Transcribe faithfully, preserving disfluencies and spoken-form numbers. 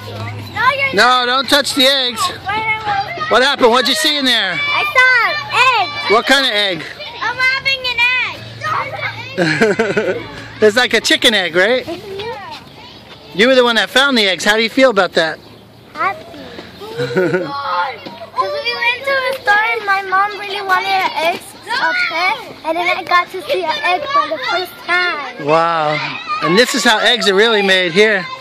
No, you're No, don't touch the eggs. What happened? What'd you see in there? I saw eggs. What kind of egg? I'm having an egg. It's like a chicken egg, right? You were the one that found the eggs. How do you feel about that? Happy. Because we went to the store and my mom really wanted an egg upset, and then I got to see an egg for the first time. Wow. And this is how eggs are really made here.